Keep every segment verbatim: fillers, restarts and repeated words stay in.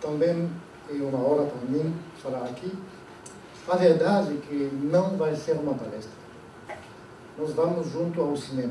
também é uma hora para mim falar aqui. A verdade é que não vai ser uma palestra. Nós vamos junto ao cinema.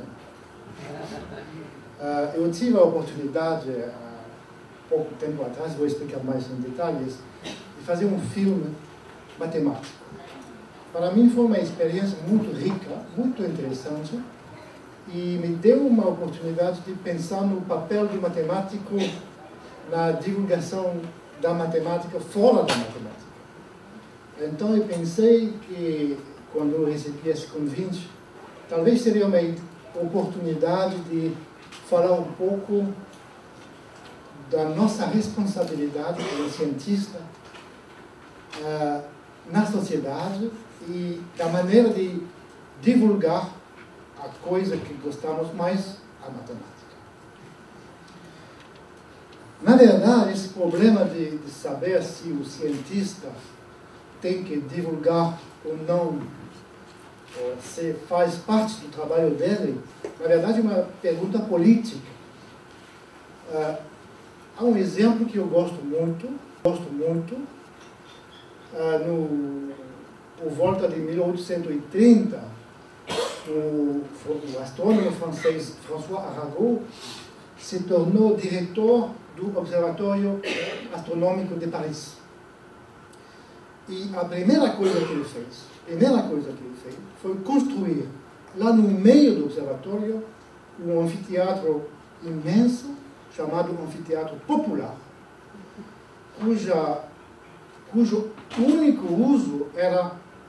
Uh, eu tive a oportunidade, há uh, pouco tempo atrás, vou explicar mais em detalhes, de fazer um filme matemático. Para mim foi uma experiência muito rica, muito interessante, e me deu uma oportunidade de pensar no papel do matemático na divulgação da matemática fora da matemática. Então eu pensei que, quando eu recebi esse convite, talvez seria uma oportunidade de falar um pouco da nossa responsabilidade como cientista uh, na sociedade e da maneira de divulgar a coisa que gostamos mais, a matemática. Na verdade, esse problema de, de saber se o cientista tem que divulgar ou não, ou se faz parte do trabalho dele, na verdade é uma pergunta política. Uh, há um exemplo que eu gosto muito, gosto muito, uh, no, por volta de mil oitocentos e trinta, o, o astrônomo francês François Arago se tornou diretor do Observatório Astronômico de Paris. E a primeira coisa que ele fez, primeira coisa que ele fez, foi construir, lá no meio do observatório, um anfiteatro imenso, chamado Anfiteatro Popular, cuja, cujo único uso era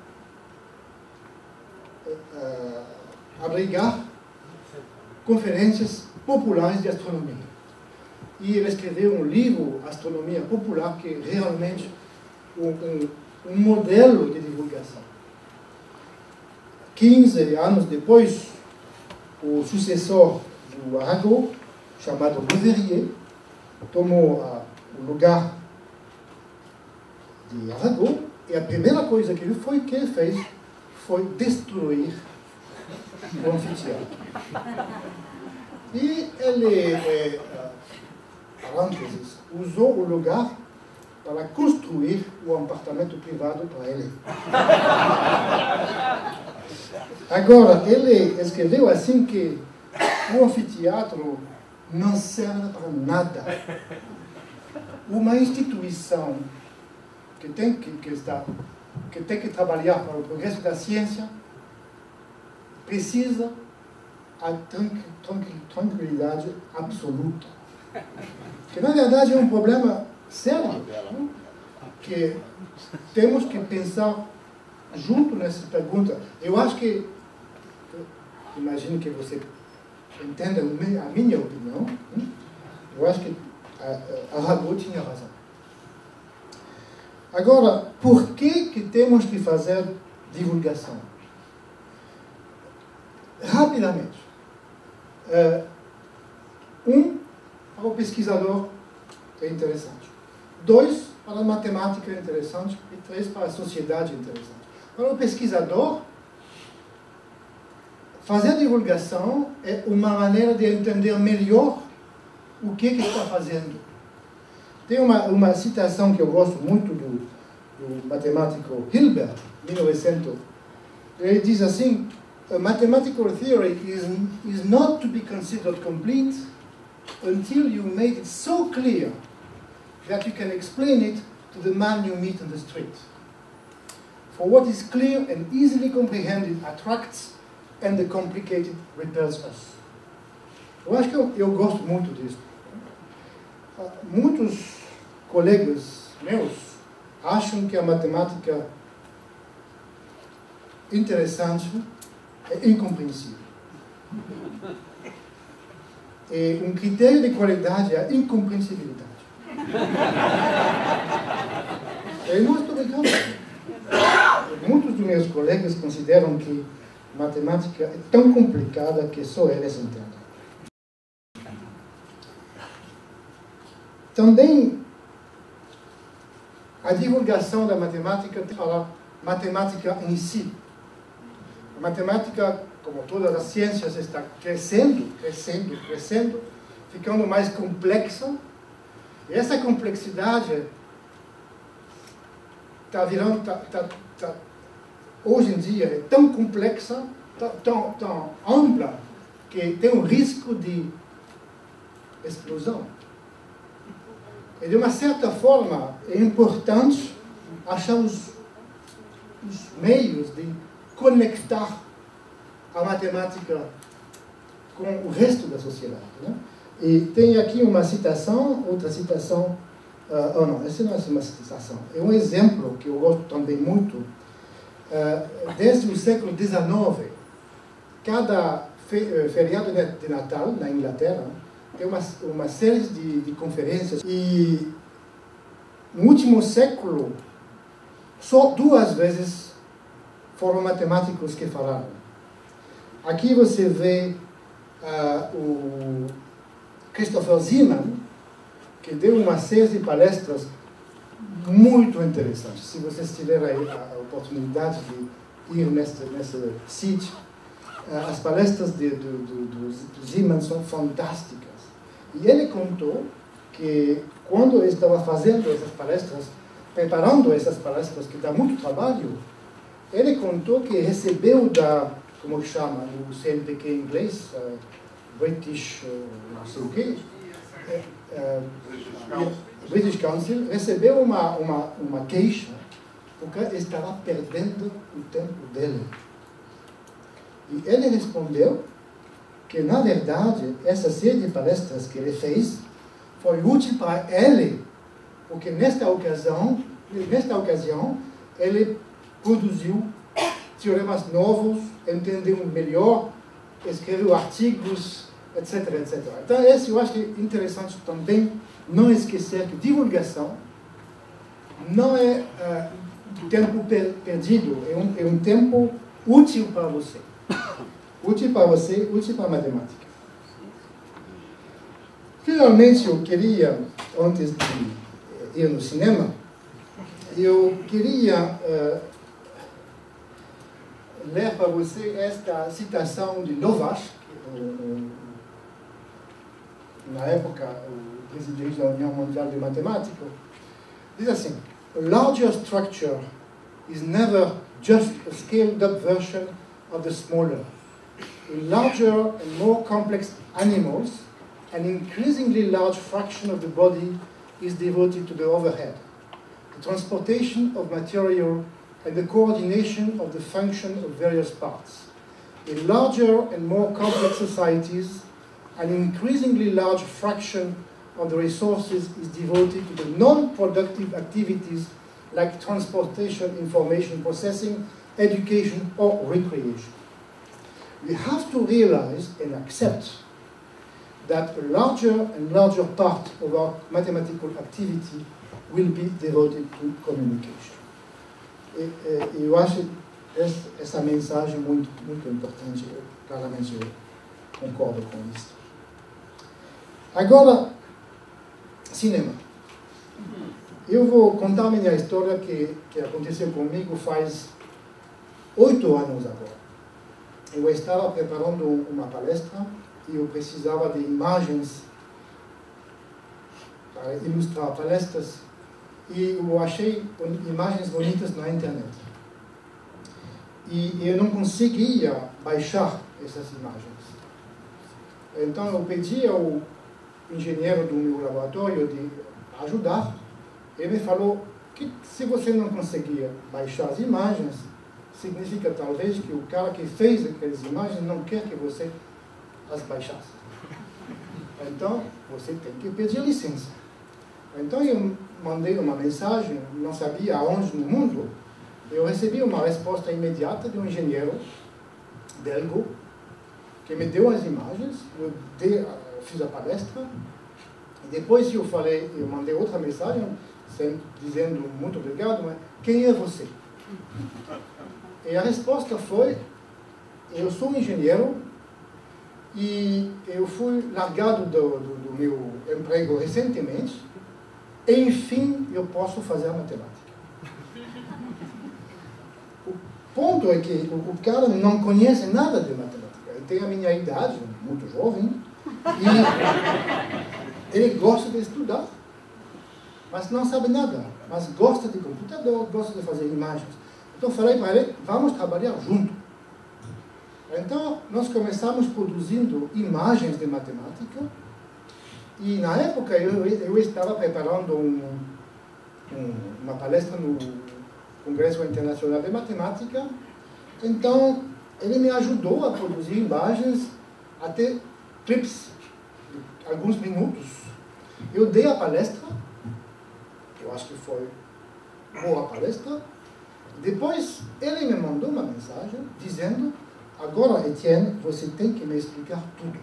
uh, abrigar conferências populares de astronomia. E ele escreveu um livro, Astronomia Popular, que é realmente um, um, um modelo de divulgação. quinze anos depois, o sucessor do Arago, chamado Leverrier, tomou uh, o lugar de Arago, e a primeira coisa que ele, foi, que ele fez foi destruir o anfiteatro. E ele, eh, parênteses, usou o lugar para construir o apartamento privado para ele. Agora, ele escreveu assim que o anfiteatro não serve para nada. Uma instituição que tem que, que, está, que tem que trabalhar para o progresso da ciência precisa a tranquilidade absoluta. Que, na verdade, é um problema sério, não? Que temos que pensar junto nessa pergunta. Eu acho que, imagino que você entenda a minha opinião, hein? Eu acho que a Arago tinha razão. Agora, por que que temos que fazer divulgação? Rapidamente. Uh, um, para o pesquisador é interessante. Dois, para a matemática é interessante. E três, para a sociedade é interessante. Para o pesquisador, fazer divulgação é uma maneira de entender melhor o que, que está fazendo. Tem uma, uma citação que eu gosto muito do, do matemático Hilbert, mil e novecentos. Ele diz assim: a mathematical theory is, is not to be considered complete until you make it so clear that you can explain it to the man you meet on the street. For what is clear and easily comprehended attracts, and the complicated repels us. Eu acho que eu, eu gosto muito disso. Muitos colegas meus acham que a matemática interessante é incompreensível. E um critério de qualidade é a incompreensibilidade. Eu não estou brincando. Muitos dos meus colegas consideram que matemática é tão complicada que só eles entendem. Também a divulgação da matemática fala matemática em si. A matemática, como todas as ciências, está crescendo, crescendo, crescendo, ficando mais complexa. E essa complexidade está virando, tá, tá, tá, hoje em dia, é tão complexa, tão, tão, tão ampla, que tem um risco de explosão. E, de uma certa forma, é importante achar os, os meios de conectar a matemática com o resto da sociedade, né? E tem aqui uma citação, outra citação, uh, oh não, essa não é uma citação, é um exemplo que eu gosto também muito. Uh, desde o século dezenove, cada fe, feriado de Natal na Inglaterra tem uma, uma série de, de conferências, e no último século só duas vezes foram matemáticos que falaram. Aqui você vê uh, o Christopher Zeeman, que deu uma série de palestras muito interessantes. Se vocês tiverem a oportunidade de ir nesse, nesse sítio, uh, as palestras de, do, do, do Zeeman são fantásticas. E ele contou que quando ele estava fazendo essas palestras, preparando essas palestras, que dá muito trabalho, ele contou que recebeu da, como chama, no C N P Q em inglês, uh, British, uh, não sei o quê, uh, uh, British Council, recebeu uma, uma, uma queixa porque estava perdendo o tempo dele. E ele respondeu que, na verdade, essa série de palestras que ele fez foi útil para ele, porque nesta ocasião, nesta ocasião ele produziu teoremas novos, entendeu melhor, escreveu artigos, etc, etcétera. Então, esse eu acho que é interessante também não esquecer que divulgação não é uh, tempo per perdido, é um, é um tempo útil para você. Útil para você, útil para a matemática. Finalmente, eu queria, antes de ir no cinema, eu queria uh, ler para você esta citação de Lovász, que, uh, na época, o presidente da União Mundial de Matemática, diz assim: "A larger structure is never just a scaled-up version of the smaller. In larger and more complex animals, an increasingly large fraction of the body is devoted to the overhead, the transportation of material and the coordination of the function of various parts. In larger and more complex societies, an increasingly large fraction of the resources is devoted to the non-productive activities like transportation, information processing, education, or recreation. We have to realize and accept that a larger and larger part of our mathematical activity will be devoted to communication." E, e, eu acho essa, essa mensagem muito, muito importante. Eu, claramente eu concordo com isso. Agora, cinema. Eu vou contar minha história que, que aconteceu comigo faz oito anos agora. Eu estava preparando uma palestra e eu precisava de imagens para ilustrar palestras, e eu achei imagens bonitas na internet. E eu não conseguia baixar essas imagens. Então eu pedi ao engenheiro do meu laboratório de ajudar. Ele me falou que se você não conseguia baixar as imagens, significa talvez que o cara que fez aquelas imagens não quer que você as baixasse. Então, você tem que pedir licença. Então, eu mandei uma mensagem, não sabia aonde no mundo. Eu recebi uma resposta imediata de um engenheiro belga que me deu as imagens, eu dei, fiz a palestra, e depois eu falei, eu mandei outra mensagem dizendo muito obrigado, mas quem é você? E a resposta foi: eu sou engenheiro e eu fui largado do, do, do meu emprego recentemente, e enfim eu posso fazer matemática. O ponto é que o, o cara não conhece nada de matemática. Ele tem a minha idade, muito jovem, e ele gosta de estudar. mas não sabe nada, mas gosta de computador, gosta de fazer imagens. Então falei para ele, vamos trabalhar junto. Então nós começamos produzindo imagens de matemática, e na época eu, eu estava preparando um, um, uma palestra no Congresso Internacional de Matemática. Então ele me ajudou a produzir imagens até clips, de alguns minutos. Eu dei a palestra, eu acho que foi boa palestra. Depois ele me mandou uma mensagem dizendo: agora, Etienne, você tem que me explicar tudo.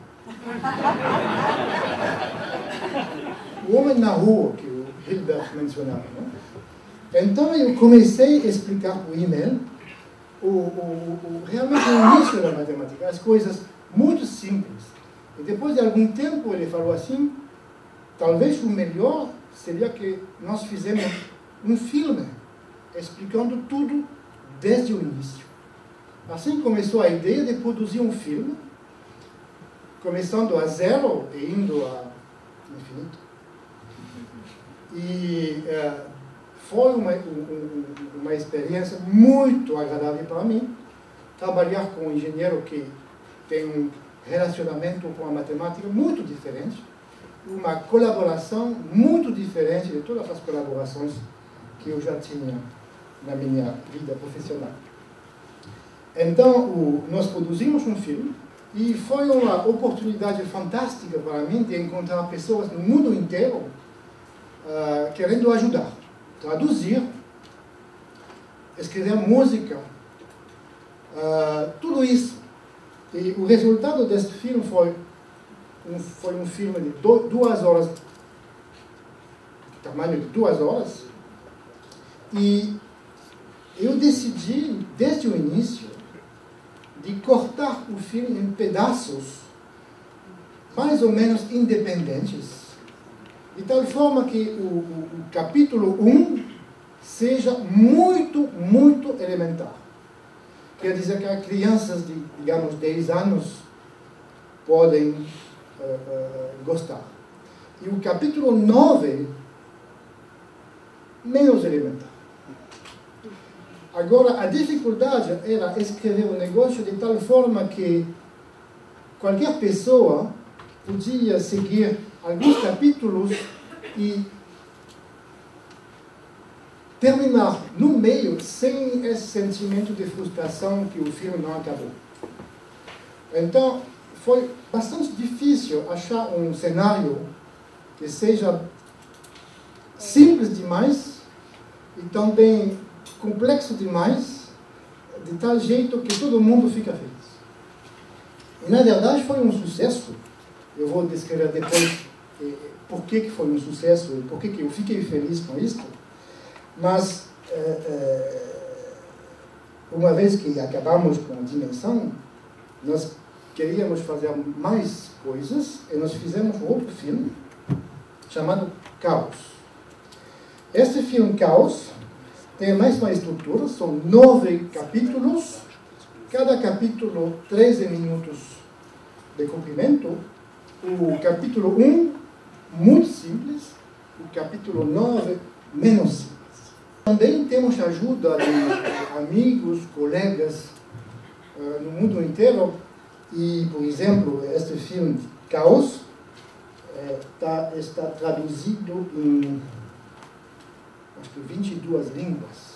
O homem na rua, que o Hilbert mencionava, né? Então eu comecei a explicar por e-mail o, o, o, realmente o início da matemática, as coisas muito simples. E depois de algum tempo ele falou assim: talvez o melhor seria que nós fizemos um filme explicando tudo desde o início. Assim começou a ideia de produzir um filme, começando a zero e indo a infinito. E é, foi uma, um, uma experiência muito agradável para mim, trabalhar com um engenheiro que tem um relacionamento com a matemática muito diferente, uma colaboração muito diferente de todas as colaborações que eu já tinha na minha vida profissional. Então, o, nós produzimos um filme, e foi uma oportunidade fantástica para mim de encontrar pessoas no mundo inteiro uh, querendo ajudar, traduzir, escrever música, uh, tudo isso. E o resultado deste filme foi um, foi um filme de do, duas horas, tamanho de duas horas, e eu decidi, desde o início, de cortar o filme em pedaços mais ou menos independentes, de tal forma que o, o, o capítulo um seja muito, muito elementar. Quer dizer que as crianças de, digamos, dez anos podem uh, uh, gostar. E o capítulo nove, menos elementar. Agora, a dificuldade era escrever um negócio de tal forma que qualquer pessoa podia seguir alguns capítulos e terminar no meio sem esse sentimento de frustração que o filme não acabou. Então, foi bastante difícil achar um cenário que seja simples demais e também complexo demais, de tal jeito que todo mundo fica feliz. E, na verdade, foi um sucesso. Eu vou descrever depois eh, por que, que foi um sucesso e por que, que eu fiquei feliz com isso. Mas, eh, eh, uma vez que acabamos com a dimensão, nós queríamos fazer mais coisas e nós fizemos um outro filme chamado Caos. Este filme, Caos, tem mais uma estrutura, são nove capítulos, cada capítulo treze minutos de comprimento. O capítulo um, muito simples, o capítulo nove, menos simples. Também temos ajuda de amigos, colegas uh, no mundo inteiro, e, por exemplo, este filme Caos eh, tá, está traduzido em acho que vinte e duas línguas.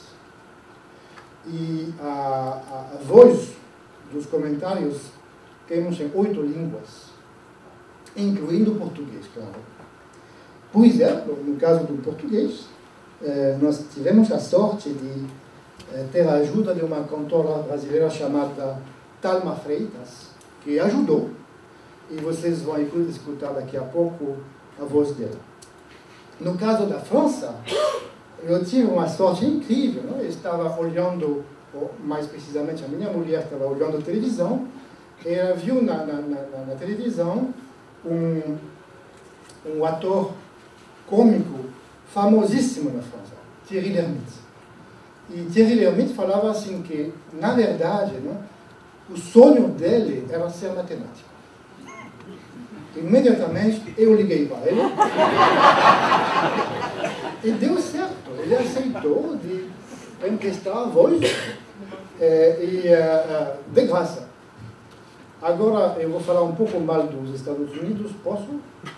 E a, a, a voz dos comentários temos em oito línguas, incluindo o português, claro. Por exemplo, no caso do português, eh, nós tivemos a sorte de eh, ter a ajuda de uma cantora brasileira chamada Thalma Freitas, que ajudou, e vocês vão escutar daqui a pouco a voz dela. No caso da França, eu tive uma sorte incrível, não? Eu estava olhando, ou mais precisamente a minha mulher estava olhando a televisão, e ela viu na, na, na, na televisão um, um ator cômico famosíssimo na França, Thierry Lhermitte. E Thierry Lhermitte falava assim que, na verdade, não, o sonho dele era ser matemático. Imediatamente eu liguei para ele E deu certo, ele aceitou de emprestar a voz é, e é, de graça. Agora eu vou falar um pouco mal dos Estados Unidos, posso?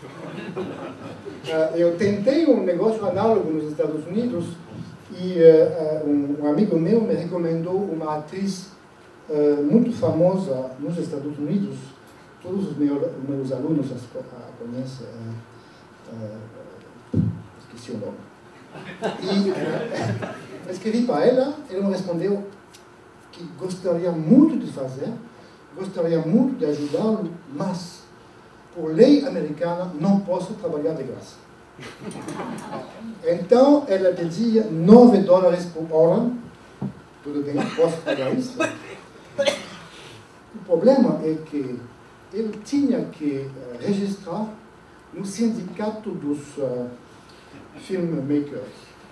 É, eu tentei um negócio análogo nos Estados Unidos e é, um, um amigo meu me recomendou uma atriz é, muito famosa nos Estados Unidos. Todos os meus, meus alunos a conhecem. É, é, esqueci o nome. E é, escrevi para ela, ela me respondeu que gostaria muito de fazer, gostaria muito de ajudá-lo, mas, por lei americana, não posso trabalhar de graça. Então, ela pedia nove dólares por hora. Tudo bem, posso pagar isso? O problema é que ele tinha que uh, registrar no sindicato dos uh, filmmakers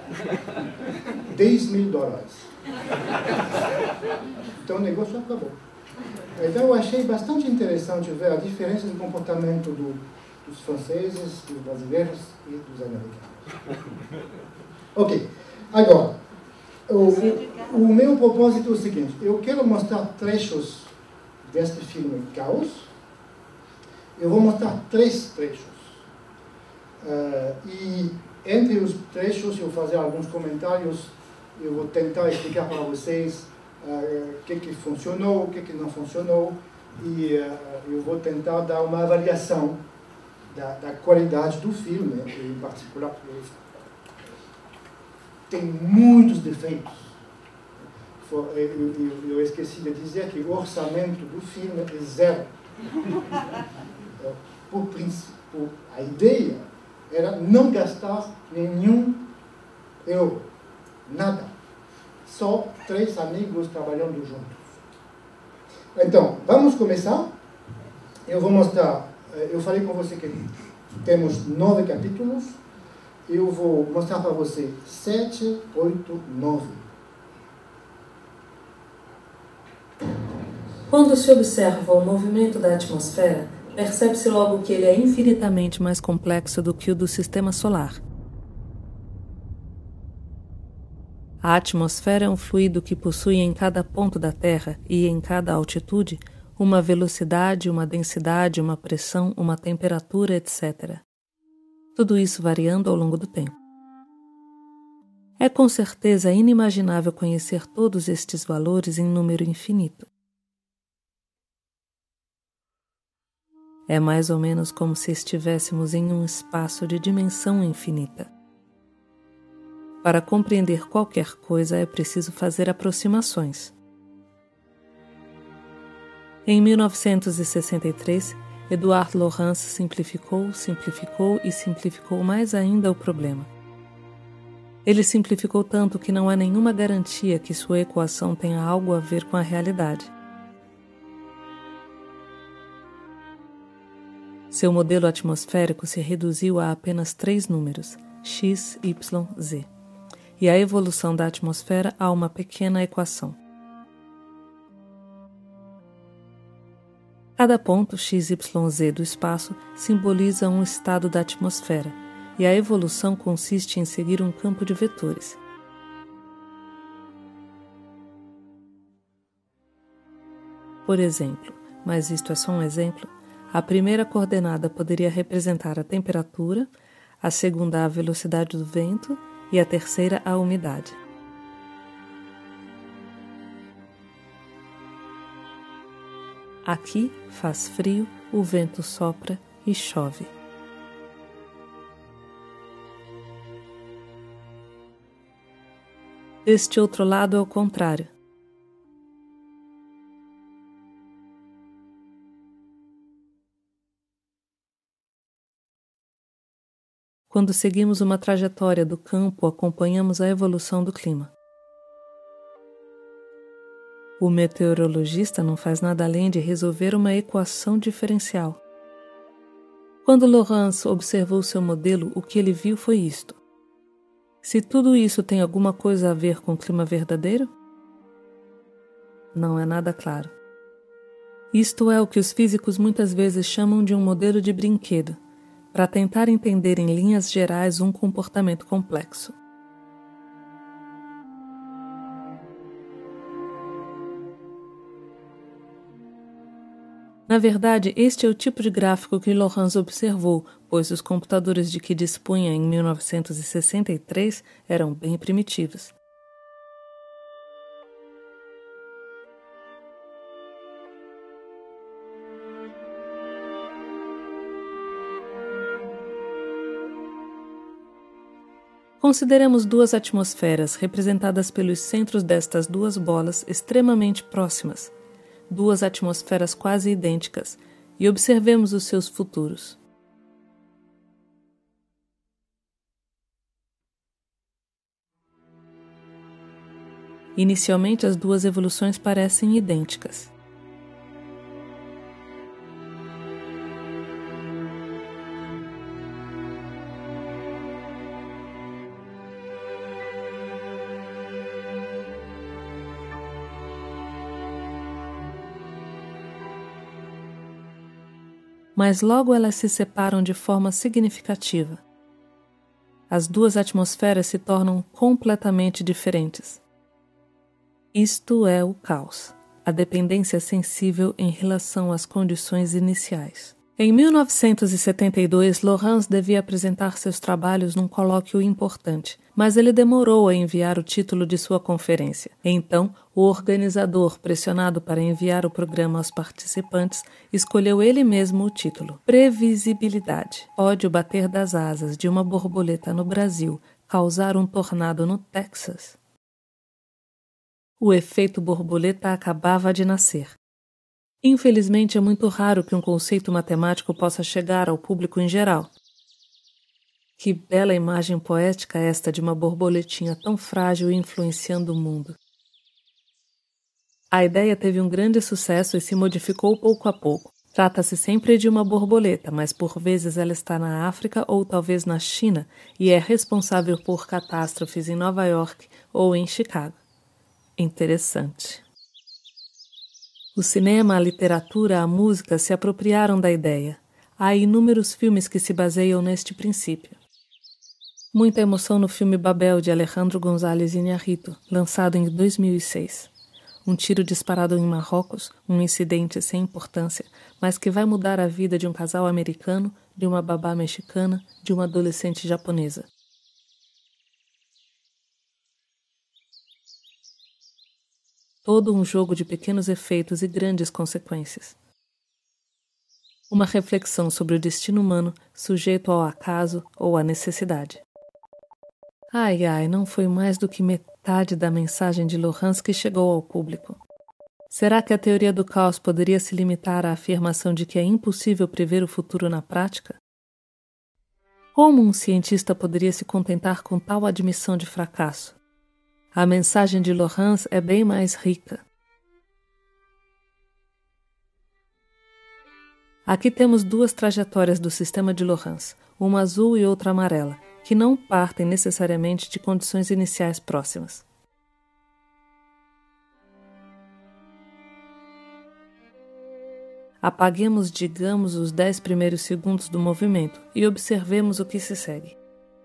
dez mil dólares. Então o negócio acabou. Então eu achei bastante interessante ver a diferença de comportamento do, dos franceses, dos brasileiros e dos americanos. Ok, agora, o, o meu propósito é o seguinte: eu quero mostrar trechos deste filme Caos. Eu vou mostrar três trechos. Uh, e entre os trechos eu vou fazer alguns comentários. Eu vou tentar explicar para vocês o uh, que, que funcionou, o que, que não funcionou. E uh, eu vou tentar dar uma avaliação da, da qualidade do filme, em particular, porque tem muitos defeitos. For, eu, eu, eu esqueci de dizer que o orçamento do filme é zero. Por princípio, a ideia era não gastar nenhum euro, nada. Só três amigos trabalhando juntos. Então, vamos começar. Eu vou mostrar, eu falei com você que temos nove capítulos. Eu vou mostrar para você sete, oito, nove. Quando se observa o movimento da atmosfera, percebe-se logo que ele é infinitamente mais complexo do que o do sistema solar. A atmosfera é um fluido que possui em cada ponto da Terra e em cada altitude uma velocidade, uma densidade, uma pressão, uma temperatura, etcétera. Tudo isso variando ao longo do tempo. É com certeza inimaginável conhecer todos estes valores em número infinito. É mais ou menos como se estivéssemos em um espaço de dimensão infinita. Para compreender qualquer coisa é preciso fazer aproximações. Em mil novecentos e sessenta e três, Edouard Lorenz simplificou, simplificou e simplificou mais ainda o problema. Ele simplificou tanto que não há nenhuma garantia que sua equação tenha algo a ver com a realidade. Seu modelo atmosférico se reduziu a apenas três números, x, y, z, e a evolução da atmosfera a uma pequena equação. Cada ponto x, y, z do espaço simboliza um estado da atmosfera, e a evolução consiste em seguir um campo de vetores. Por exemplo, mas isto é só um exemplo, a primeira coordenada poderia representar a temperatura, a segunda a velocidade do vento e a terceira a umidade. Aqui faz frio, o vento sopra e chove. Deste outro lado é o contrário. Quando seguimos uma trajetória do campo, acompanhamos a evolução do clima. O meteorologista não faz nada além de resolver uma equação diferencial. Quando Lorenz observou seu modelo, o que ele viu foi isto. Se tudo isso tem alguma coisa a ver com o clima verdadeiro? Não é nada claro. Isto é o que os físicos muitas vezes chamam de um modelo de brinquedo. para tentar entender em linhas gerais um comportamento complexo. Na verdade, este é o tipo de gráfico que Lorenz observou, pois os computadores de que dispunha em mil novecentos e sessenta e três eram bem primitivos. Consideremos duas atmosferas representadas pelos centros destas duas bolas extremamente próximas, duas atmosferas quase idênticas, e observemos os seus futuros. Inicialmente, as duas evoluções parecem idênticas. Mas logo elas se separam de forma significativa. As duas atmosferas se tornam completamente diferentes. Isto é o caos, a dependência sensível em relação às condições iniciais. Em mil novecentos e setenta e dois, Lorenz devia apresentar seus trabalhos num colóquio importante, mas ele demorou a enviar o título de sua conferência. Então, o organizador, pressionado para enviar o programa aos participantes, escolheu ele mesmo o título. Previsibilidade. Pode o bater das asas de uma borboleta no Brasil causar um tornado no Texas? O efeito borboleta acabava de nascer. Infelizmente, é muito raro que um conceito matemático possa chegar ao público em geral. Que bela imagem poética esta de uma borboletinha tão frágil influenciando o mundo. A ideia teve um grande sucesso e se modificou pouco a pouco. Trata-se sempre de uma borboleta, mas por vezes ela está na África ou talvez na China e é responsável por catástrofes em Nova York ou em Chicago. Interessante. O cinema, a literatura, a música se apropriaram da ideia. Há inúmeros filmes que se baseiam neste princípio. Muita emoção no filme Babel, de Alejandro González Iñárritu, lançado em dois mil e seis. Um tiro disparado em Marrocos, um incidente sem importância, mas que vai mudar a vida de um casal americano, de uma babá mexicana, de uma adolescente japonesa. Todo um jogo de pequenos efeitos e grandes consequências. Uma reflexão sobre o destino humano sujeito ao acaso ou à necessidade. Ai, ai, não foi mais do que metade da mensagem de Lorenz que chegou ao público. Será que a teoria do caos poderia se limitar à afirmação de que é impossível prever o futuro na prática? Como um cientista poderia se contentar com tal admissão de fracasso? A mensagem de Lorenz é bem mais rica. Aqui temos duas trajetórias do sistema de Lorenz, uma azul e outra amarela, que não partem necessariamente de condições iniciais próximas. Apaguemos, digamos, os dez primeiros segundos do movimento e observemos o que se segue.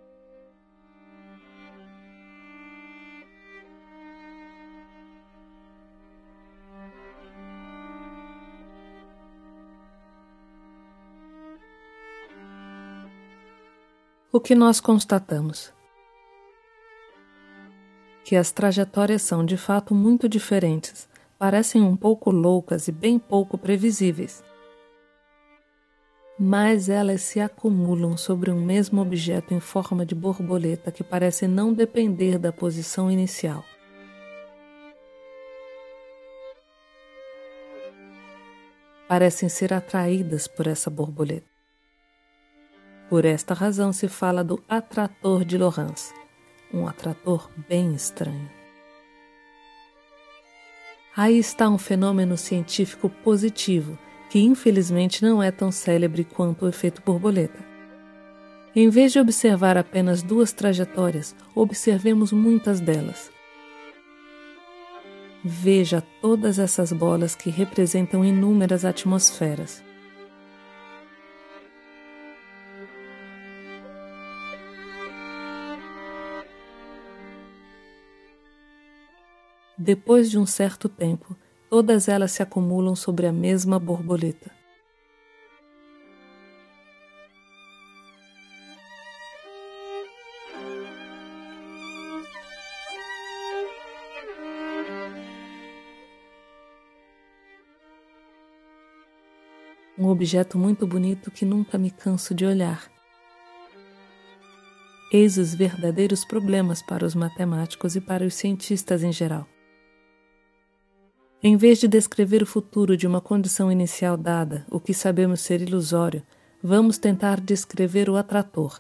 O que nós constatamos? Que as trajetórias são de fato muito diferentes, parecem um pouco loucas e bem pouco previsíveis. Mas elas se acumulam sobre um mesmo objeto em forma de borboleta que parece não depender da posição inicial. Parecem ser atraídas por essa borboleta. Por esta razão se fala do atrator de Lorenz, um atrator bem estranho. Aí está um fenômeno científico positivo, que infelizmente não é tão célebre quanto o efeito borboleta. Em vez de observar apenas duas trajetórias, observemos muitas delas. Veja todas essas bolas que representam inúmeras atmosferas. Depois de um certo tempo, todas elas se acumulam sobre a mesma borboleta. Um objeto muito bonito que nunca me canso de olhar. Eis os verdadeiros problemas para os matemáticos e para os cientistas em geral. Em vez de descrever o futuro de uma condição inicial dada, o que sabemos ser ilusório, vamos tentar descrever o atrator.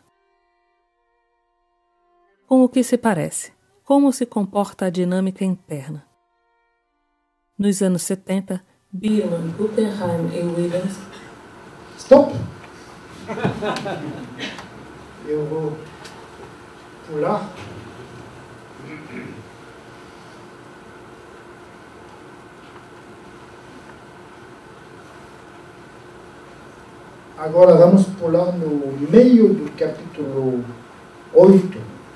Com o que se parece? Como se comporta a dinâmica interna? Nos anos setenta, Biermann, Guggenheim e Williams... Stop! Eu vou pular. Agora vamos pular no meio do capítulo oito.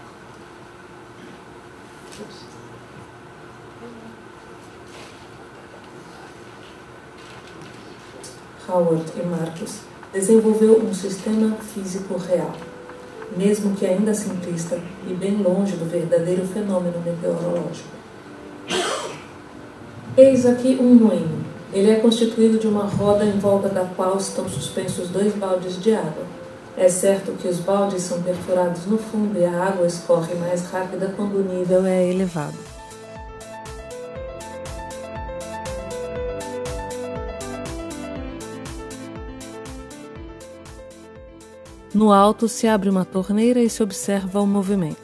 Howard e Marcus desenvolveu um sistema físico real, mesmo que ainda simplista e bem longe do verdadeiro fenômeno meteorológico. Eis aqui um moinho. Ele é constituído de uma roda em volta da qual estão suspensos dois baldes de água. É certo que os baldes são perfurados no fundo e a água escorre mais rápida quando o nível é elevado. No alto se abre uma torneira e se observa o movimento.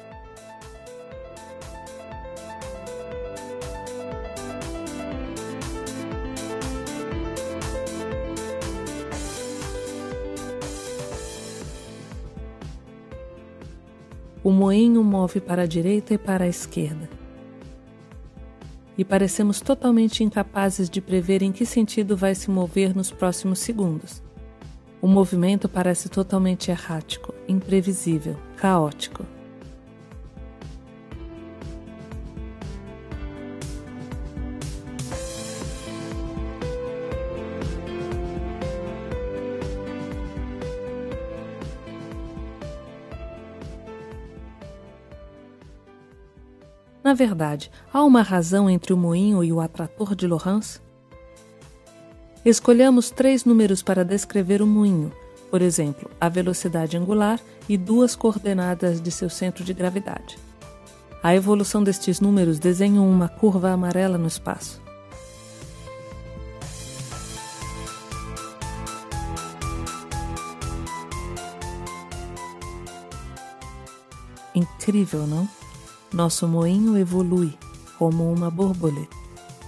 O moinho move para a direita e para a esquerda. E parecemos totalmente incapazes de prever em que sentido vai se mover nos próximos segundos. O movimento parece totalmente errático, imprevisível, caótico. Na verdade, há uma razão entre o moinho e o atrator de Lorentz? Escolhamos três números para descrever o moinho, por exemplo, a velocidade angular e duas coordenadas de seu centro de gravidade. A evolução destes números desenha uma curva amarela no espaço. Incrível, não? Nosso moinho evolui como uma borboleta.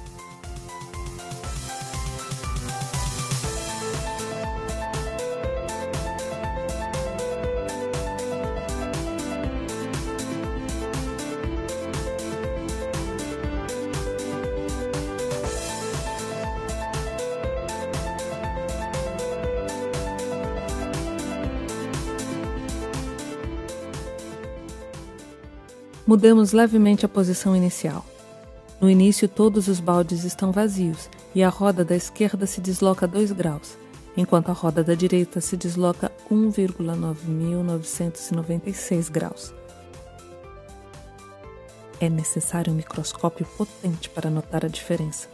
Mudamos levemente a posição inicial. No início, todos os baldes estão vazios e a roda da esquerda se desloca dois graus, enquanto a roda da direita se desloca um vírgula nove mil novecentos e noventa e seis graus. É necessário um microscópio potente para notar a diferença.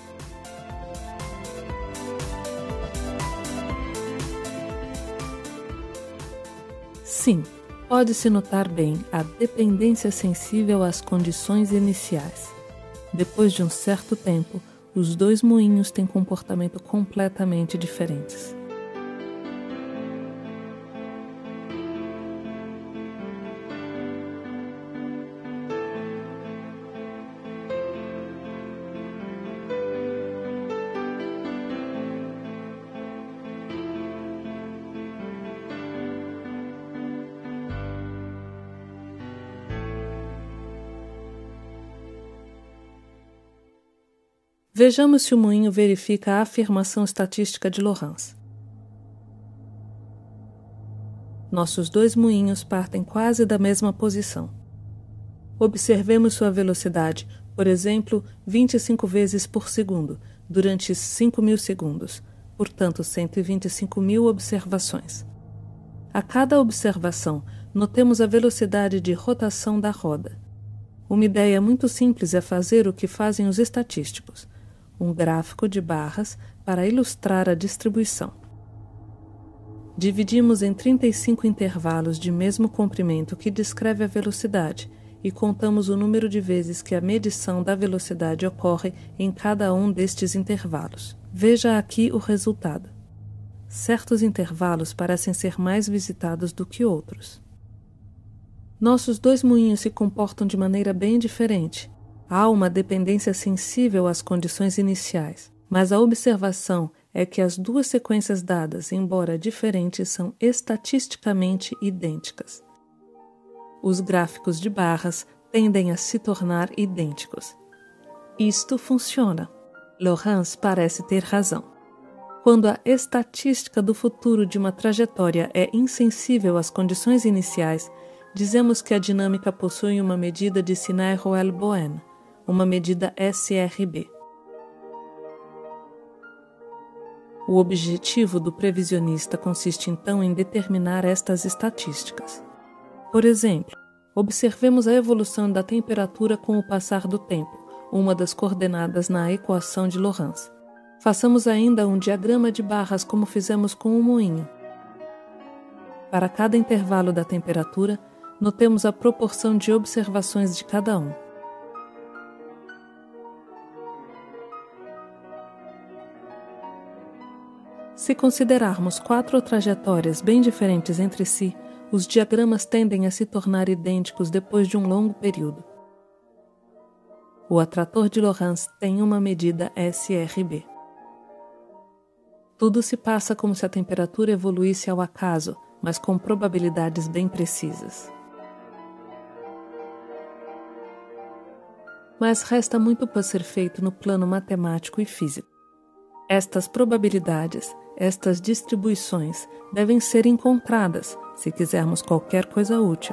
Sim, pode-se notar bem a dependência sensível às condições iniciais. Depois de um certo tempo, os dois moinhos têm comportamento completamente diferentes. Vejamos se o moinho verifica a afirmação estatística de Lorentz. Nossos dois moinhos partem quase da mesma posição. Observemos sua velocidade, Por exemplo, vinte e cinco vezes por segundo, durante cinco mil segundos, portanto cento e vinte e cinco mil observações. A cada observação, notemos a velocidade de rotação da roda. Uma ideia muito simples é fazer o que fazem os estatísticos, um gráfico de barras para ilustrar a distribuição. Dividimos em trinta e cinco intervalos de mesmo comprimento que descreve a velocidade e contamos o número de vezes que a medição da velocidade ocorre em cada um destes intervalos. Veja aqui o resultado. Certos intervalos parecem ser mais visitados do que outros. Nossos dois moinhos se comportam de maneira bem diferente. Há uma dependência sensível às condições iniciais, mas a observação é que as duas sequências dadas, embora diferentes, são estatisticamente idênticas. Os gráficos de barras tendem a se tornar idênticos. Isto funciona. Lorenz parece ter razão. Quando a estatística do futuro de uma trajetória é insensível às condições iniciais, dizemos que a dinâmica possui uma medida de Sinai-Roelle-Boen, uma medida S R B. O objetivo do previsionista consiste então em determinar estas estatísticas. Por exemplo, observemos a evolução da temperatura com o passar do tempo, uma das coordenadas na equação de Lorenz. Façamos ainda um diagrama de barras como fizemos com o moinho. Para cada intervalo da temperatura, notemos a proporção de observações de cada um. Se considerarmos quatro trajetórias bem diferentes entre si, os diagramas tendem a se tornar idênticos depois de um longo período. O atrator de Lorenz tem uma medida S R B. Tudo se passa como se a temperatura evoluísse ao acaso, mas com probabilidades bem precisas. Mas resta muito para ser feito no plano matemático e físico. Estas probabilidades, estas distribuições, devem ser encontradas se quisermos qualquer coisa útil.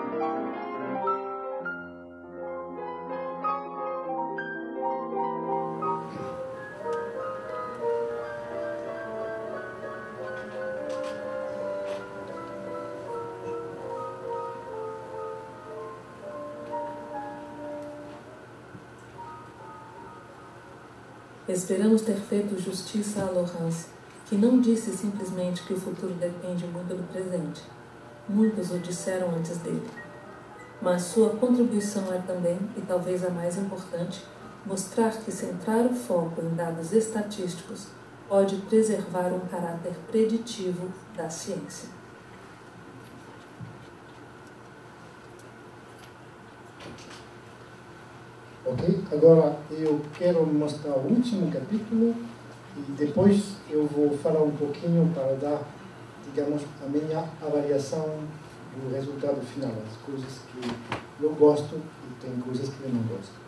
Esperamos ter feito justiça a Lorenz, que não disse simplesmente que o futuro depende muito do presente. Muitos o disseram antes dele. Mas sua contribuição é também, e talvez a mais importante, mostrar que centrar o foco em dados estatísticos pode preservar um caráter preditivo da ciência. Ok? Agora eu quero mostrar o último capítulo e depois eu vou falar um pouquinho para dar, digamos, a minha avaliação do resultado final, as coisas que eu gosto e tem coisas que eu não gosto.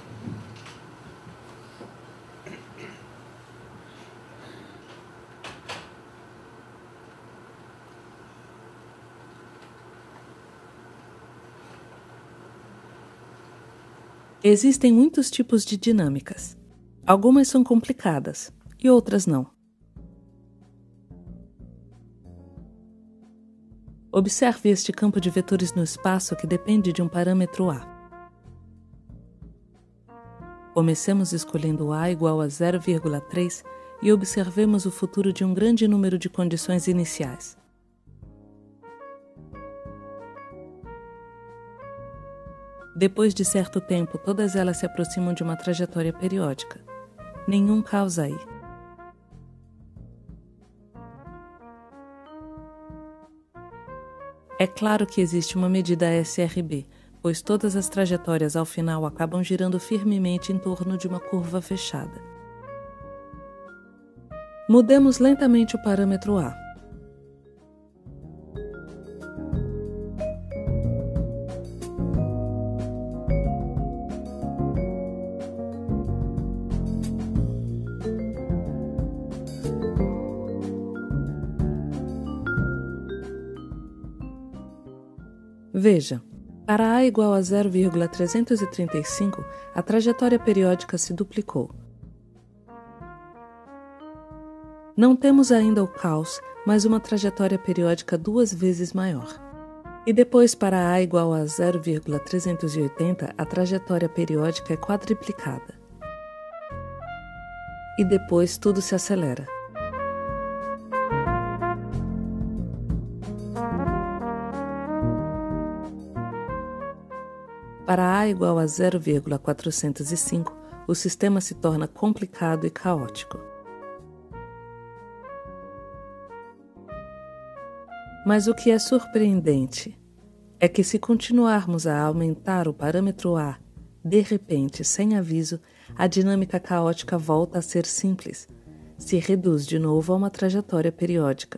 Existem muitos tipos de dinâmicas. Algumas são complicadas e outras não. Observe este campo de vetores no espaço que depende de um parâmetro A. Comecemos escolhendo A igual a zero vírgula três e observemos o futuro de um grande número de condições iniciais. Depois de certo tempo, todas elas se aproximam de uma trajetória periódica. Nenhum caos aí. É claro que existe uma medida S R B, pois todas as trajetórias ao final acabam girando firmemente em torno de uma curva fechada. Mudemos lentamente o parâmetro A. Veja, Para A igual a zero vírgula trezentos e trinta e cinco, a trajetória periódica se duplicou. Não temos ainda o caos, mas uma trajetória periódica duas vezes maior. E depois, para A igual a zero vírgula trezentos e oitenta, a trajetória periódica é quadriplicada. E depois tudo se acelera. Para A igual a zero vírgula quatrocentos e cinco, o sistema se torna complicado e caótico. Mas o que é surpreendente é que, se continuarmos a aumentar o parâmetro A, de repente, sem aviso, a dinâmica caótica volta a ser simples, se reduz de novo a uma trajetória periódica.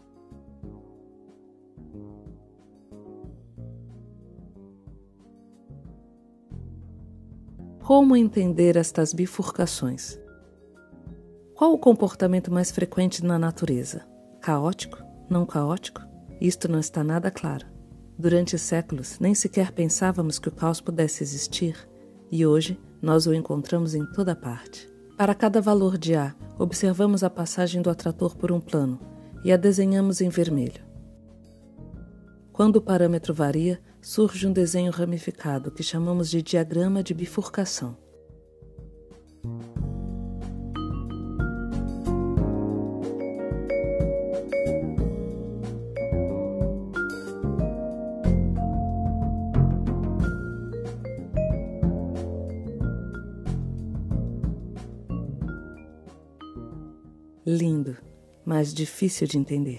Como entender estas bifurcações? Qual o comportamento mais frequente na natureza? Caótico? Não caótico? Isto não está nada claro. Durante séculos, nem sequer pensávamos que o caos pudesse existir, e hoje nós o encontramos em toda parte. Para cada valor de A, observamos a passagem do atrator por um plano e a desenhamos em vermelho. Quando o parâmetro varia, surge um desenho ramificado que chamamos de diagrama de bifurcação. Lindo, mas difícil de entender.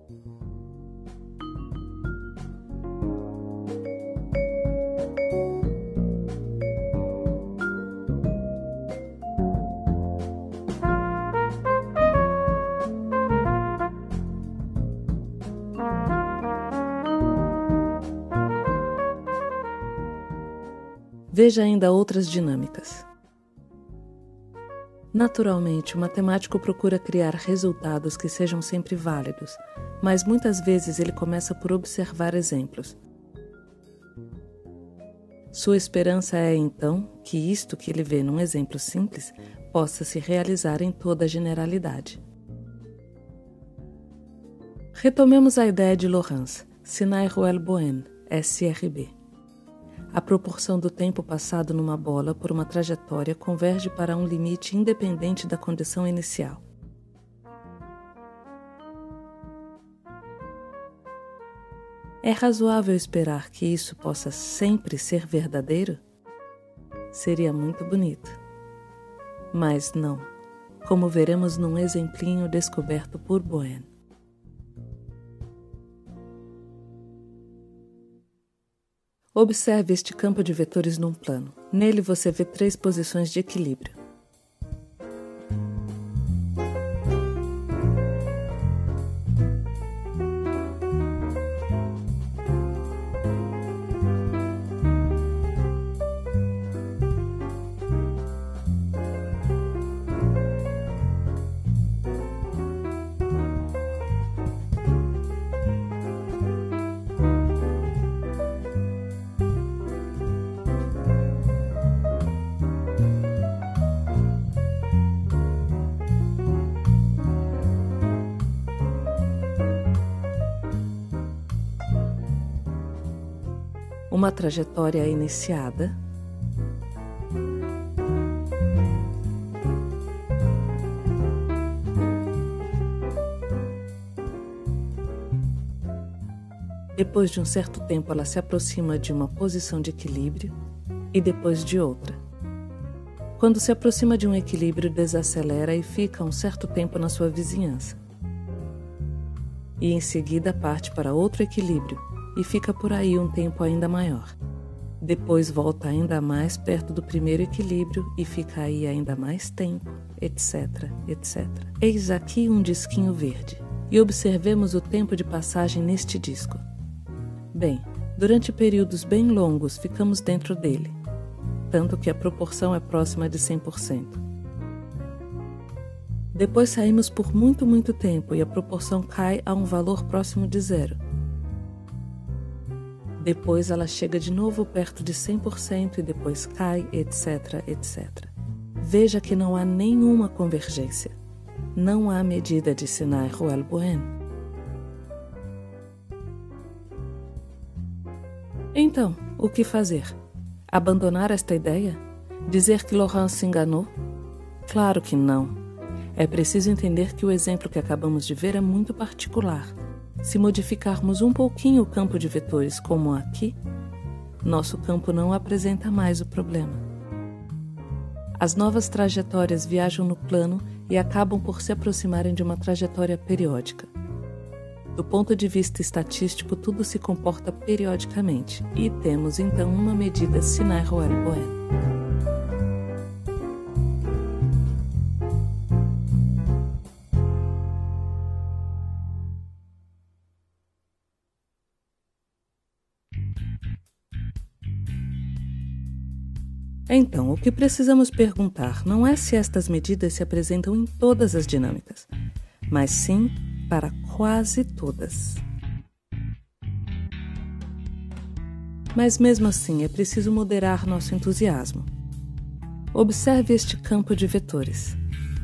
Veja ainda outras dinâmicas. Naturalmente, o matemático procura criar resultados que sejam sempre válidos, mas muitas vezes ele começa por observar exemplos. Sua esperança é, então, que isto que ele vê num exemplo simples possa se realizar em toda a generalidade. Retomemos a ideia de Lorentz, Sinai-Roelle-Boën, S R B. A proporção do tempo passado numa bola por uma trajetória converge para um limite independente da condição inicial. É razoável esperar que isso possa sempre ser verdadeiro? Seria muito bonito. Mas não, como veremos num exemplinho descoberto por Boën. Observe este campo de vetores num plano. Nele você vê três posições de equilíbrio. Uma trajetória é iniciada, depois de um certo tempo ela se aproxima de uma posição de equilíbrio e depois de outra. Quando se aproxima de um equilíbrio, desacelera e fica um certo tempo na sua vizinhança. E em seguida parte para outro equilíbrio e fica por aí um tempo ainda maior. Depois volta ainda mais perto do primeiro equilíbrio e fica aí ainda mais tempo, etc, etcétera. Eis aqui um disquinho verde e observemos o tempo de passagem neste disco. Bem, durante períodos bem longos ficamos dentro dele, tanto que a proporção é próxima de cem por cento. Depois saímos por muito, muito tempo e a proporção cai a um valor próximo de zero. Depois ela chega de novo perto de cem por cento e depois cai, etc, etcétera. Veja que não há nenhuma convergência. Não há medida de Sinai Roel Bohen. Então, o que fazer? Abandonar esta ideia? Dizer que Laurent se enganou? Claro que não. É preciso entender que o exemplo que acabamos de ver é muito particular. Se modificarmos um pouquinho o campo de vetores como aqui, nosso campo não apresenta mais o problema. As novas trajetórias viajam no plano e acabam por se aproximarem de uma trajetória periódica. Do ponto de vista estatístico, tudo se comporta periodicamente e temos então uma medida Sinai Roel Bohen. Então, o que precisamos perguntar não é se estas medidas se apresentam em todas as dinâmicas, mas sim para quase todas. Mas mesmo assim, é preciso moderar nosso entusiasmo. Observe este campo de vetores.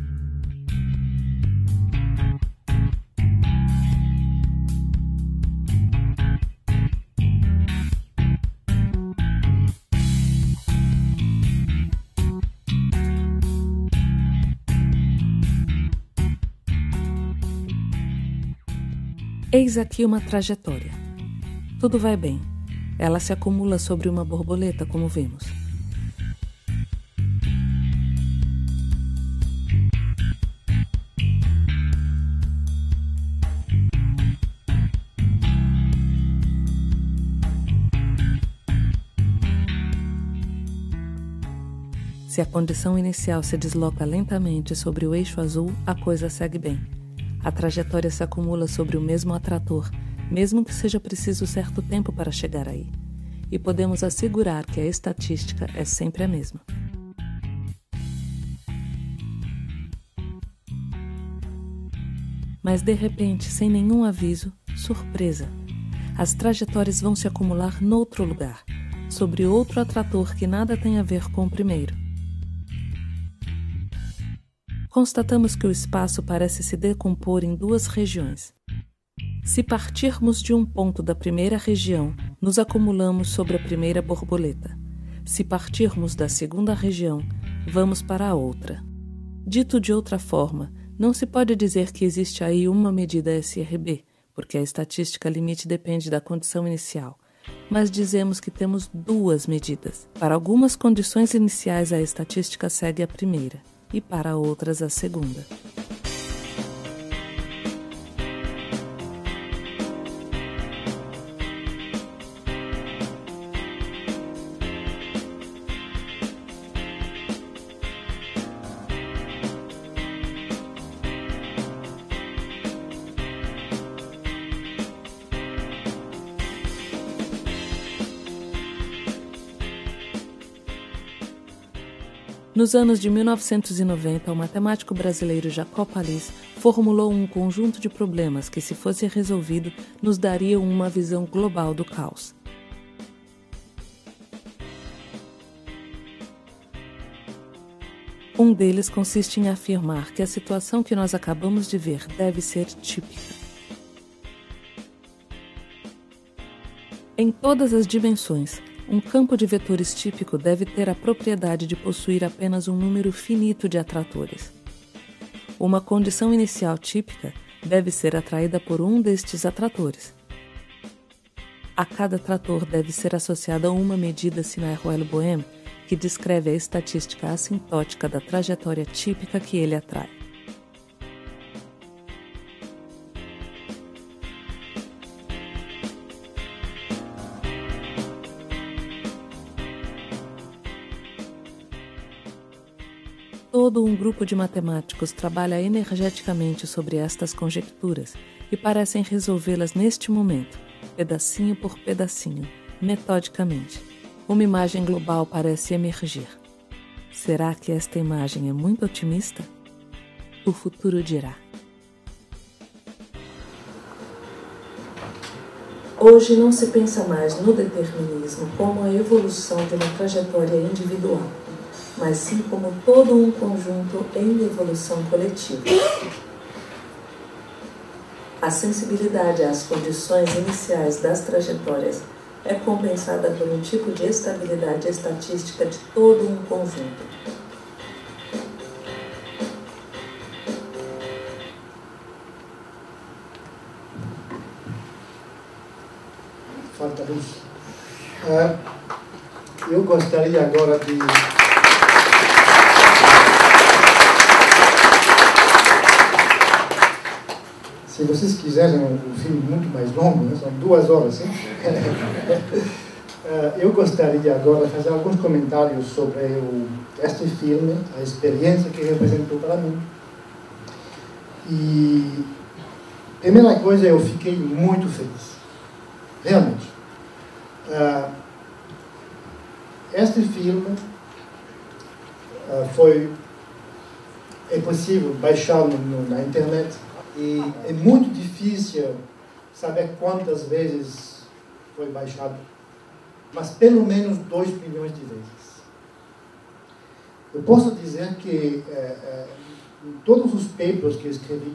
Eis aqui uma trajetória. Tudo vai bem. Ela se acumula sobre uma borboleta, como vimos. Se a condição inicial se desloca lentamente sobre o eixo azul, a coisa segue bem. A trajetória se acumula sobre o mesmo atrator, mesmo que seja preciso certo tempo para chegar aí. E podemos assegurar que a estatística é sempre a mesma. Mas de repente, sem nenhum aviso, surpresa! As trajetórias vão se acumular noutro lugar, sobre outro atrator que nada tem a ver com o primeiro. Constatamos que o espaço parece se decompor em duas regiões. Se partirmos de um ponto da primeira região, nos acumulamos sobre a primeira borboleta. Se partirmos da segunda região, vamos para a outra. Dito de outra forma, não se pode dizer que existe aí uma medida S R B, porque a estatística limite depende da condição inicial. Mas dizemos que temos duas medidas. Para algumas condições iniciais, a estatística segue a primeira, e para outras a segunda. Nos anos de mil novecentos e noventa, o matemático brasileiro Jacob Pallis formulou um conjunto de problemas que, se fosse resolvido, nos dariam uma visão global do caos. Um deles consiste em afirmar que a situação que nós acabamos de ver deve ser típica. Em todas as dimensões, um campo de vetores típico deve ter a propriedade de possuir apenas um número finito de atratores. Uma condição inicial típica deve ser atraída por um destes atratores. A cada atrator deve ser associada uma medida Sinai Roel Bohen, que descreve a estatística assintótica da trajetória típica que ele atrai. Todo um grupo de matemáticos trabalha energeticamente sobre estas conjecturas e parecem resolvê-las neste momento, pedacinho por pedacinho, metodicamente. Uma imagem global parece emergir. Será que esta imagem é muito otimista? O futuro dirá. Hoje não se pensa mais no determinismo como a evolução de uma trajetória individual, mas sim como todo um conjunto em evolução coletiva. A sensibilidade às condições iniciais das trajetórias é compensada por um tipo de estabilidade estatística de todo um conjunto. Falta luz. Uh, eu gostaria agora de... Se vocês quiserem um, um filme muito mais longo, né? São duas horas, hein? uh, eu gostaria agora de fazer alguns comentários sobre o, este filme, a experiência que representou para mim. E, primeira coisa, eu fiquei muito feliz. Realmente. Uh, este filme uh, foi... É possível baixar no, no, na internet. E é muito difícil saber quantas vezes foi baixado, mas pelo menos dois milhões de vezes. Eu posso dizer que é, é, em todos os papers que eu escrevi,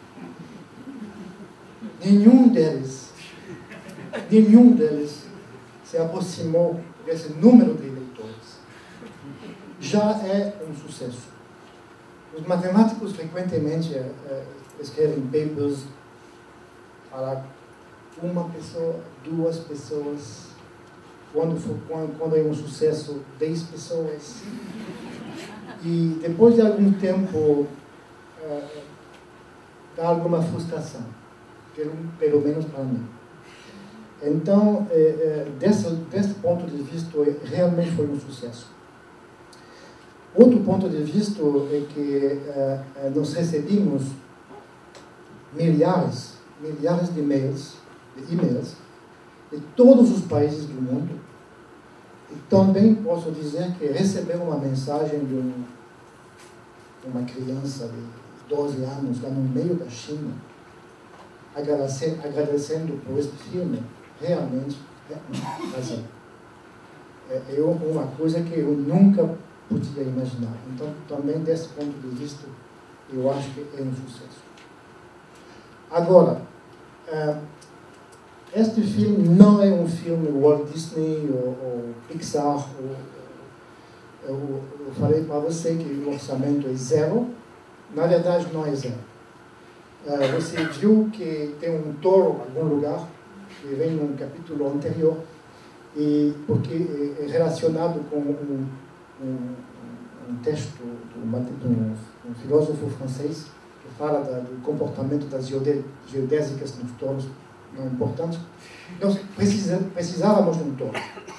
nenhum deles, nenhum deles se aproximou desse número de leitores. Já é um sucesso. Os matemáticos frequentemente é, é, escrevem papers para uma pessoa, duas pessoas, quando, for, quando, quando é um sucesso, dez pessoas. E depois de algum tempo, uh, dá alguma frustração, pelo, pelo menos para mim. Então, eh, eh, desse, desse ponto de vista, realmente foi um sucesso. Outro ponto de vista é que uh, nós recebemos milhares, milhares de e-mails, de e-mails de todos os países do mundo. E também posso dizer que receber uma mensagem de um, uma criança de doze anos lá no meio da China, agradecendo, agradecendo por este filme, realmente é um prazer. É, é uma coisa que eu nunca podia imaginar. Então, também desse ponto de vista, eu acho que é um sucesso. Agora, uh, este filme não é um filme Walt Disney ou, ou Pixar. Ou, eu, eu falei para você que o orçamento é zero. Na verdade, não é zero. Uh, você viu que tem um touro em algum lugar, que vem num capítulo anterior, e porque é relacionado com um, um, um texto de um, um filósofo francês que fala da, do comportamento das geodésicas nos touros não importantes. Nós precisa, precisávamos de um touro.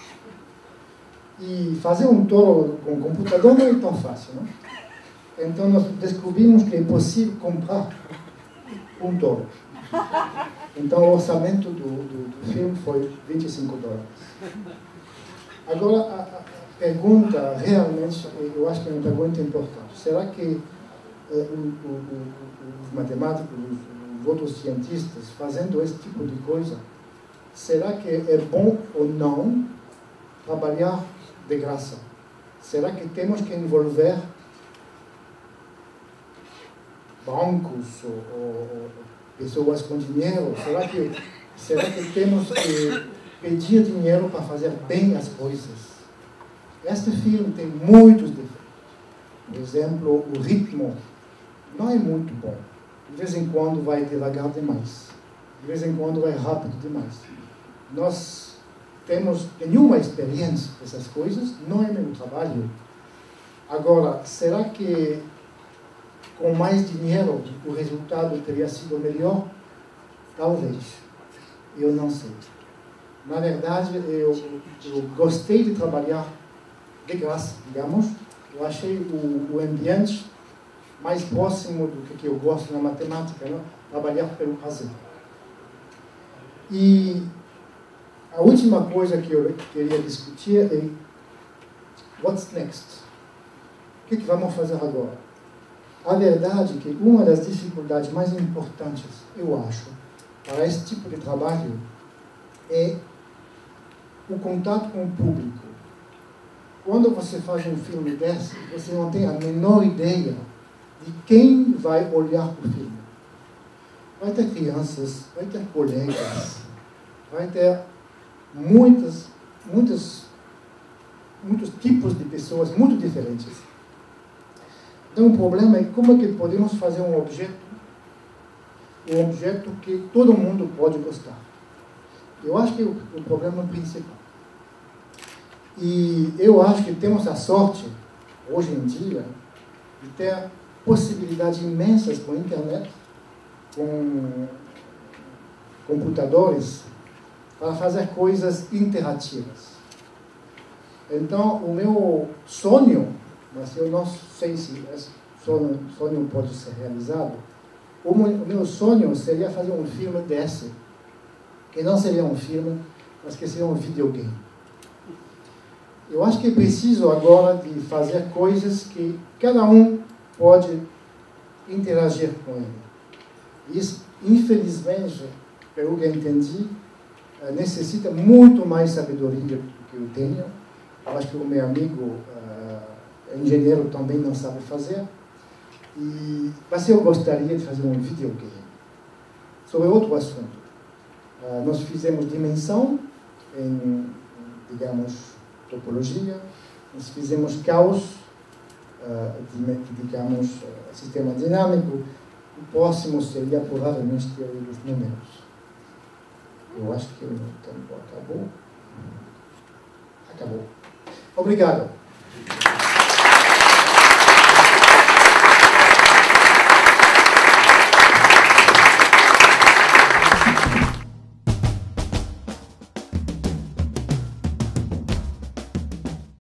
E fazer um touro com computador não é tão fácil, não? Então nós descobrimos que é possível comprar um touro. Então o orçamento do, do, do filme foi vinte e cinco dólares. Agora, a, a pergunta realmente, eu acho que é uma pergunta importante. Será que eh, o, o, o, os matemáticos, os, os outros cientistas, fazendo esse tipo de coisa, será que é bom ou não trabalhar de graça? Será que temos que envolver bancos ou, ou pessoas com dinheiro? Será que, será que temos que pedir dinheiro para fazer bem as coisas? Este filme tem muitos defeitos. Por exemplo, o ritmo não é muito bom. De vez em quando vai devagar demais. De vez em quando vai rápido demais. Nós temos nenhuma experiência dessas coisas, não é meu trabalho. Agora, será que com mais dinheiro o resultado teria sido melhor? Talvez. Eu não sei. Na verdade, eu, eu gostei de trabalhar de graça, digamos. Eu achei o, o ambiente mais próximo do que eu gosto na matemática, não? Trabalhar pelo prazer. E a última coisa que eu queria discutir é what's next? O que, que vamos fazer agora? A verdade é que uma das dificuldades mais importantes, eu acho, para esse tipo de trabalho é o contato com o público. Quando você faz um filme desse, você não tem a menor ideia de quem vai olhar para o filme. Vai ter crianças, vai ter colegas, vai ter muitas, muitas, muitos tipos de pessoas muito diferentes. Então o problema é como é que podemos fazer um objeto, um objeto que todo mundo pode gostar. Eu acho que é o, o problema principal. E eu acho que temos a sorte, hoje em dia, de ter possibilidades imensas com a internet, com computadores, para fazer coisas interativas. Então, o meu sonho, mas eu não sei se esse sonho, sonho pode ser realizado, o meu sonho seria fazer um filme desse, que não seria um filme, mas que seria um videogame. Eu acho que é preciso agora de fazer coisas que cada um pode interagir com ele. Isso, infelizmente, pelo que eu entendi, necessita muito mais sabedoria do que eu tenho. Eu acho que o meu amigo uh, engenheiro também não sabe fazer. E, mas eu gostaria de fazer um videogame sobre outro assunto. Uh, nós fizemos dimensão em, digamos, topologia, nós fizemos caos, uh, digamos, uh, sistema dinâmico. O próximo seria provavelmente teoria dos números. Eu acho que o tempo acabou. Acabou. Obrigado.